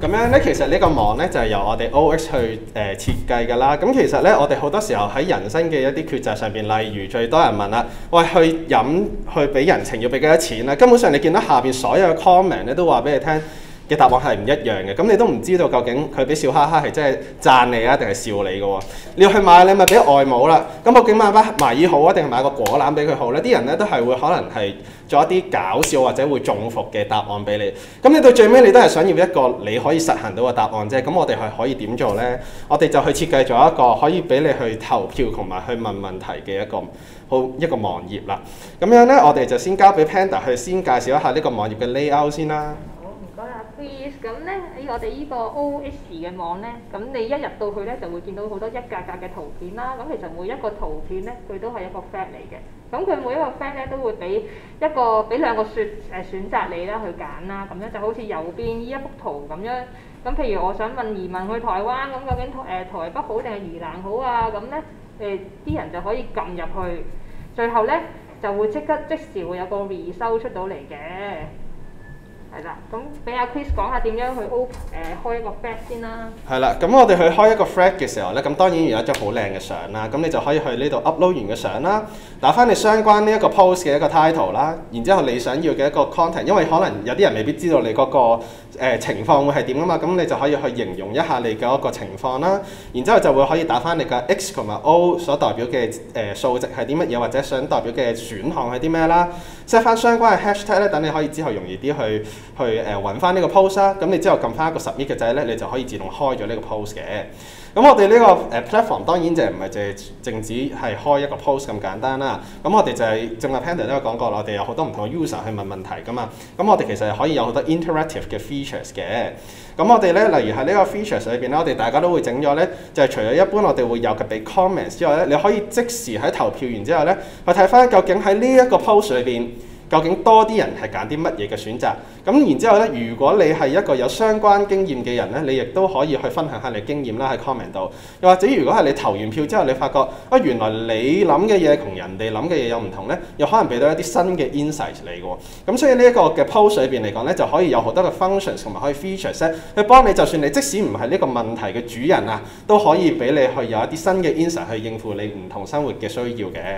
樣咧，其實呢個網咧就係由我哋 OX 去設計㗎啦。咁其實咧，我哋好多時候喺人生嘅一啲抉擇上邊，例如最多人問啦，喂，去俾人情要俾幾多錢啦？根本上你見到下邊所有嘅 comment 咧都話俾你聽嘅答案係唔一樣嘅，咁你都唔知道究竟佢俾笑哈哈係真係讚你啊，定係笑你嘅喎？你要去買禮物俾外母啦，咁究竟買把麻衣好啊，定係買個果籃俾佢好咧？啲人咧都係會可能係做一啲搞笑或者會中伏嘅答案俾你。咁你到最尾你都係想要一個你可以實行到嘅答案啫。咁我哋係可以點做咧？我哋就去設計咗一個可以俾你去投票同埋去問問題嘅一個網頁啦。咁樣咧，我哋就先交俾 Panda 去先介紹一下呢個網頁嘅 layout 先啦。 咁咧喺我哋呢個 OX 嘅網咧，咁你一入到去咧就會見到好多一格格嘅圖片啦。咁其實每一個圖片咧，佢都係一個 fact 嚟嘅。咁佢每一個 fact 咧都會俾兩個選擇你啦去揀啦。咁樣就好似右邊呢一幅圖咁樣。咁譬如我想問移民去台灣，咁究竟台北好定係宜蘭好啊？咁咧啲人就可以撳入去，最後咧就會即時會有個 result 出到嚟嘅。係啦，咁俾阿 Chris 講下點樣去開一個 thread 先啦。係啦， 咁我哋去開一個 thread 嘅時候咧，咁當然要有一張好靚嘅相啦。咁你就可以去呢度 upload 完嘅相啦，打翻你相關呢一個 post 嘅一個 title 啦，然之後你想要嘅一個 content， 因為可能有啲人未必知道你嗰個情況會係點啊嘛，咁你就可以去形容一下你嘅一個情況啦。然之後就會可以打翻你嘅 X 同埋 O 所代表嘅數值係啲乜嘢，或者想代表嘅選項係啲咩啦。set 翻相關嘅 hashtag 咧，等你可以之後容易啲去揾翻呢個 post 啦。咁你之後撳翻一個 submit 嘅掣咧，你就可以自動開咗呢個 post 嘅。咁我哋呢個platform 當然就唔係淨止係開一個 post 咁簡單啦。咁我哋就係正話 Panda 都有講過，我哋有好多唔同嘅 user 去問問題噶嘛。咁我哋其實係可以有好多 interactive 嘅 features 嘅。咁我哋咧，例如喺呢個 features 裏邊咧，我哋大家都會整咗咧，就係除咗一般我哋會有嘅俾 comments 之外咧，你可以即時喺投票完之後咧，去睇翻究竟喺呢一個 post 裏邊，究竟多啲人係揀啲乜嘢嘅選擇。咁然之後咧，如果你係一個有相關經驗嘅人咧，你亦都可以去分享下你經驗啦喺 comment 度。又或者如果係你投完票之後，你發覺原來你諗嘅嘢同人哋諗嘅嘢有唔同咧，又可能俾到一啲新嘅 insight 你嘅喎。咁所以呢一個嘅 post 裏邊嚟講咧，就可以有好多嘅 functions 同埋可以 features 咧，去幫你就算你即使唔係呢個問題嘅主人啊，都可以俾你去有一啲新嘅 insight 去應付你唔同生活嘅需要嘅。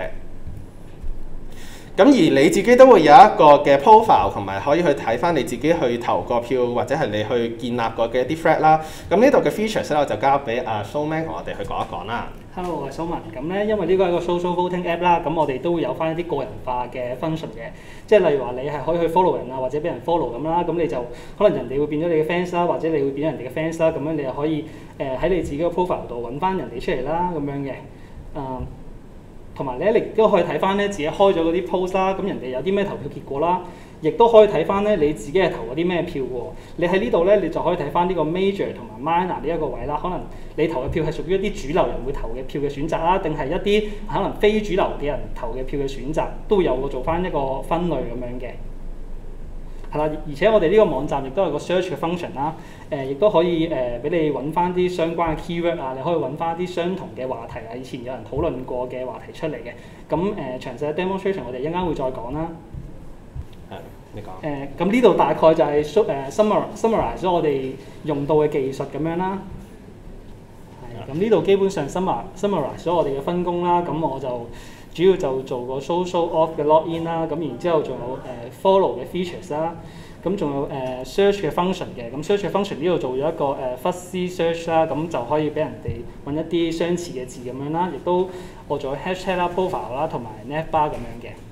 咁而你自己都會有一個嘅 profile 同埋可以去睇翻你自己去投個票或者係你去建立過嘅一啲 thread 啦。咁呢度嘅 features 咧，我就交俾阿 Showman 同我哋去講一講啦。 Hello， 我係 Showman。咁咧，因為呢個係一個 social voting app 啦，咁我哋都會有翻一啲個人化嘅 function 嘅。即係例如話你係可以去 follow 人啊，或者俾人 follow 咁啦。咁你就可能人哋會變咗你嘅 fans 啦，或者你會變咗人哋嘅 fans 啦。咁樣你又可以喺你自己個 profile 度揾翻人哋出嚟啦，咁樣嘅。同埋咧，你亦都可以睇翻咧自己開咗嗰啲 post 啦，咁人哋有啲咩投票結果啦，亦都可以睇翻咧你自己係投嗰啲咩票喎。你喺呢度咧，你就可以睇翻呢個 major 同埋 minor 呢一個位啦。可能你投嘅票係屬於一啲主流人會投嘅票嘅選擇啦，定係一啲可能非主流嘅人投嘅票嘅選擇，都會有個做翻一個分類咁樣嘅。係啦，而且我哋呢個網站亦都有個 search 嘅 function 啦，亦都可以俾你揾翻啲相關嘅 keyword 啊，你可以揾翻啲相同嘅話題啊，以前有人討論過嘅話題出嚟嘅。咁詳細嘅 demonstration 我哋一陣間會再講啦。 係，你講。 咁呢度大概就係summarize 咗我哋用到嘅技術咁樣啦。係，咁呢度基本上 summarize 咗我哋嘅分工啦。咁我就主要就做個 social auth 嘅 login 啦，咁然之後仲有follow 嘅 features 啦，咁仲有search 嘅 function 嘅，咁 search 嘅 function 呢度做咗一個fuzzy search 啦，咁就可以俾人哋揾一啲相似嘅字咁樣啦，亦都我做咗 hashtag 啦、profile 啦同埋 navbar 咁樣嘅。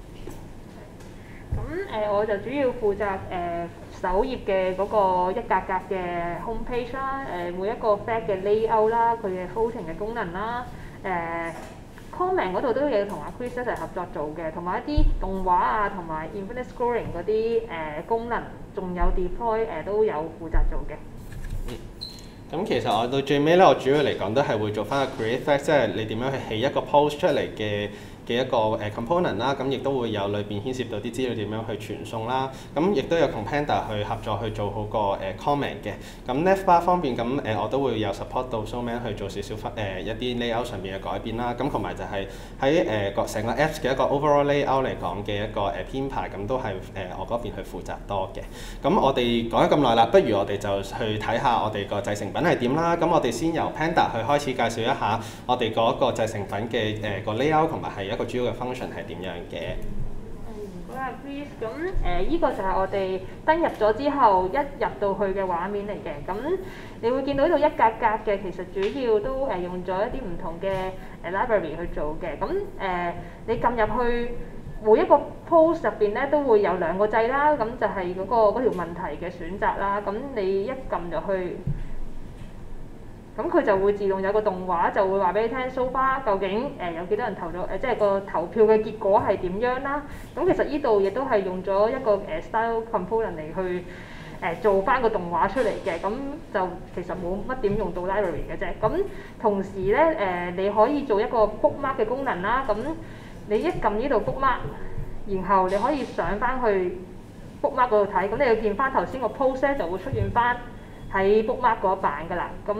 咁我就主要負責首頁嘅嗰個一格格嘅 homepage 啦，每一個 thread 嘅 layout 啦，佢嘅 voting 嘅功能啦，comment 嗰度都有同阿 Chris 一齊合作做嘅，同埋一啲動畫啊，同埋 infinite scrolling 嗰啲功能，仲有 deploy 都有負責做嘅。 咁其實我到最尾咧，我主要嚟講都係會做翻個 create thread，即係你點樣去起一個 post 出嚟嘅嘅一個component 啦，咁亦都會有裏邊牽涉到啲資料點樣去傳送啦，咁亦都有同 Panda 去合作去做好個comment 嘅。咁 Navbar 方面咁我都會有 support 到 Showman 去做少少一啲 layout 上面嘅改變啦，咁同埋就係喺成個 Apps 嘅一個 overall layout 嚟講嘅一個編排，咁都係我嗰邊去負責多嘅。咁我哋講咗咁耐啦，不如我哋就去睇下我哋個製成品係點啦。咁我哋先由 Panda 去開始介紹一下我哋嗰個製成品嘅個 layout 同埋係一個主要嘅 function 係點樣嘅。 好啦 Chris， 咁依個就係我哋登入咗之後一入到去嘅畫面嚟嘅。咁你會見到呢度一格格嘅，其實主要都用咗一啲唔同嘅library 去做嘅。咁你撳入去每一個 post 入邊咧都會有兩個掣啦，咁就係嗰條問題嘅選擇啦。咁你一撳入去，咁佢就會自動有個動畫，就會話俾你聽 so far 究竟有幾多人投咗即係個投票嘅結果係點樣啦。咁其實呢度亦都係用咗一個style component 嚟去做翻個動畫出嚟嘅。咁就其實冇乜點用到 library 嘅啫。咁同時咧你可以做一個 bookmark 嘅功能啦。咁你一撳呢度 bookmark， 然後你可以上翻去 bookmark 嗰度睇，咁你要見翻頭先個 post 咧就會出現翻喺 bookmark 嗰一版㗎啦。咁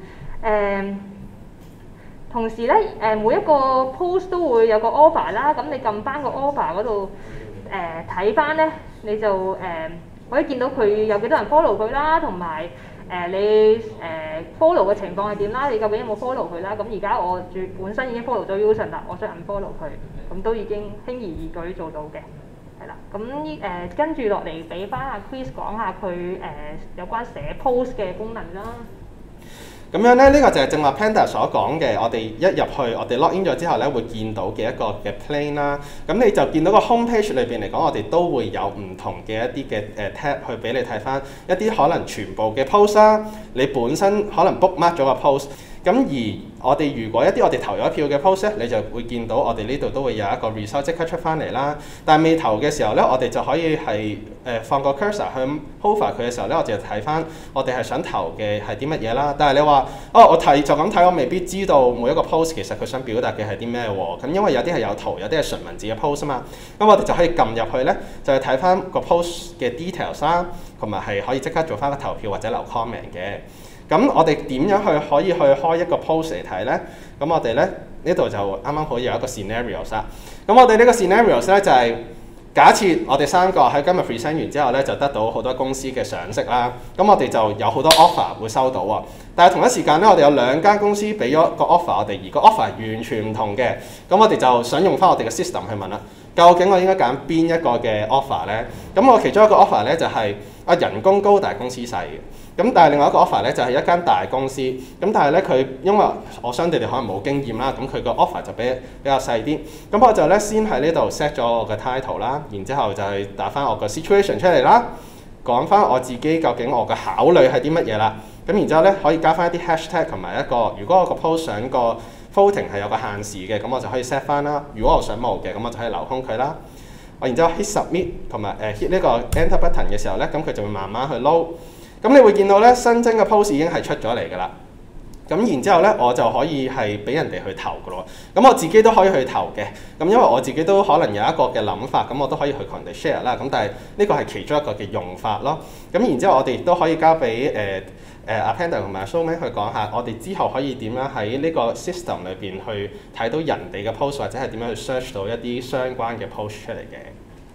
同時咧每一個 post 都會有個 offer 啦。咁你撳翻個 offer 嗰度睇翻咧，你就可以見到佢有幾多人 follow 佢啦，同埋你follow 嘅情況係點啦？你究竟有冇 follow 佢啦？咁而家我本身已經 follow 咗 Wilson 啦，我想 unfollow 佢，咁都已經輕而易舉做到嘅，係啦。咁跟住落嚟俾翻阿 Chris 講下佢有關寫 post 嘅功能啦。 咁樣咧，呢個就係正話 Panda 所講嘅，我哋一入去，我哋 log in 咗之後咧，會見到嘅一個嘅 plane 啦。咁你就見到個 home page 裏邊嚟講，我哋都會有唔同嘅一啲嘅tab 去俾你睇翻一啲可能全部嘅 post 啦。你本身可能 bookmark 咗個 post， 咁而我哋如果一啲我哋投咗票嘅 post 咧，你就會見到我哋呢度都會有一個 result 即刻出翻嚟啦。但係未投嘅時候咧，我哋就可以係放個 cursor 去 hover 佢嘅時候咧，我就睇翻我哋係想投嘅係啲乜嘢啦。但係你話我睇就咁睇，我未必知道每一個 post 其實佢想表達嘅係啲咩喎。咁因為有啲係有圖，有啲係純文字嘅 post 啊嘛。咁我哋就可以撳入去咧，就係睇翻個 post 嘅 details 啦，同埋係可以即刻做翻個投票或者留 comment 嘅。咁我哋點樣可以去開一個 post 嚟睇咧？咁我哋咧呢度就啱啱好有一個 scenarios 啦。咁我哋呢個 scenarios 咧就係假設我哋三個喺今日 present 完之後咧，就得到好多公司嘅賞識啦。咁我哋就有好多 offer 會收到喎。但係同一時間咧，我哋有兩間公司俾咗個 offer 我哋，而個 offer 係完全唔同嘅。咁我哋就想用翻我哋嘅 system 去問啦，究竟我應該揀邊一個嘅 offer 咧？咁我其中一個 offer 咧就係人工高但係公司細嘅。咁但係另外一個 offer 咧就係一間大公司，咁但係咧佢因為我相對地可能冇經驗啦，咁佢個 offer 就比較細啲。咁我就咧先喺呢度 set 咗我嘅 title 啦，然之後就係打翻我個 situation 出嚟啦，講翻我自己究竟我嘅考慮係啲乜嘢啦。咁然之後咧可以加翻一啲 hashtag 同埋一個，如果我個 post 想個 voting 係有個限時嘅，咁我就可以 set 翻啦。如果我想冇嘅，咁我就可以留空佢啦。我然之後 hit submit 同埋hit 呢個 enter button 嘅時候咧，咁佢就會慢慢去 load。咁你會見到咧新增嘅 post 已經係出咗嚟㗎啦。咁然之後咧，我就可以係俾人哋去投㗎咯。咁我自己都可以去投嘅。咁因為我自己都可能有一個嘅諗法，咁我都可以去同人哋 share 啦。咁但係呢個係其中一個嘅用法咯。咁然之後我哋亦都可以交俾阿 Panda 同埋 Showman 去講下，我哋之後可以點樣喺呢個 system 裏邊去睇到人哋嘅 post， 或者係點樣去 search 到一啲相關嘅 post 出嚟嘅。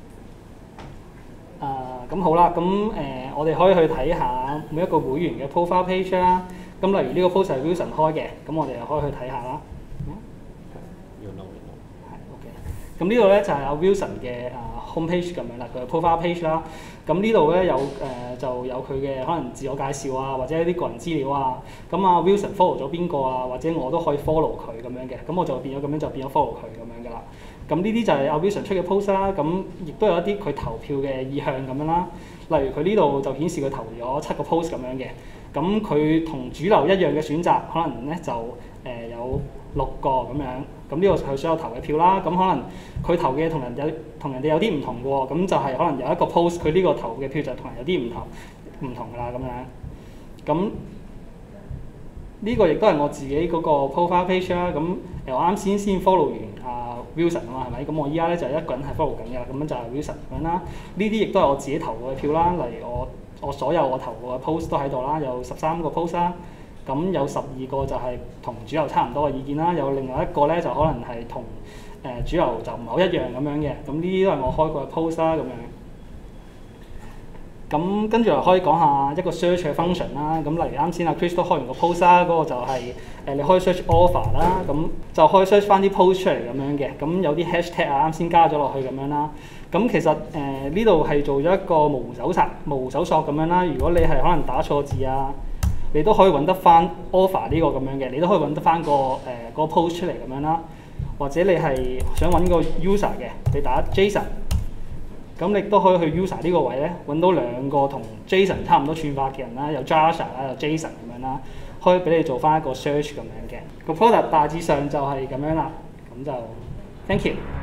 咁好啦，咁我哋可以去睇下每一個會員嘅 profile page 啦。咁例如呢個 post 係 Wilson 開嘅，咁我哋又可以去睇下啦。 要 load 係 OK。咁呢度咧就係阿 Wilson 嘅home page 咁樣啦，佢嘅 profile page 啦。咁呢度咧有就有佢嘅可能自我介紹啊，或者一啲個人資料啊。咁阿 Wilson follow 咗邊個啊，或者我都可以 follow 佢咁樣嘅。咁我就變咗咁樣就變咗 follow 佢咁樣㗎啦。咁呢啲就係阿 Wilson 出嘅 post 啦，咁亦都有一啲佢投票嘅意向咁樣啦。例如佢呢度就顯示佢投咗7個 post 咁樣嘅，咁佢同主流一樣嘅選擇，可能咧就有6個咁樣。咁呢個係佢所有投嘅票啦。咁可能佢投嘅同人哋有啲唔同嘅喎，咁就係可能有一個 post 佢呢個投嘅票就同人有啲唔同㗎啦咁樣。咁呢個亦都係我自己嗰個 profile page 啦。咁我啱先 follow 完Wilson 啊嘛，係咪？咁我依家咧就一個人係 follow 緊嘅，咁樣就係 Wilson 咁樣啦。呢啲亦都係我自己投過嘅票啦。例如我所有我投過嘅 post 都喺度啦，有13個 post 啦。咁有12個就係同主流差唔多嘅意見啦，有另外一個咧就可能係同主流就唔係好一樣咁樣嘅。咁呢啲都係我開過嘅 post 啦，咁樣。咁跟住又可以講下一個 search 嘅 function 啦。咁例如啱先阿 Chris 都開完個 post 啦，嗰個就係你可以 search offer 啦，咁就可以 search 翻啲 post 出嚟咁樣嘅。咁有啲 hashtag 啱先加咗落去咁樣啦。咁其實呢度係做咗一個模糊搜索咁樣啦。如果你係可能打錯字啊，你都可以揾得翻 offer 呢個咁樣嘅，你都可以揾得翻個post 出嚟咁樣啦。或者你係想揾個 user 嘅，你打 Jason。咁你都可以去 user 呢個位咧，揾到2個同 Jason 差唔多串法嘅人啦，有 Jasha 啦，有 Jason 咁樣啦，可以俾你做翻一個 search 咁樣嘅。個 product 大致上就係咁樣啦，咁就 thank you。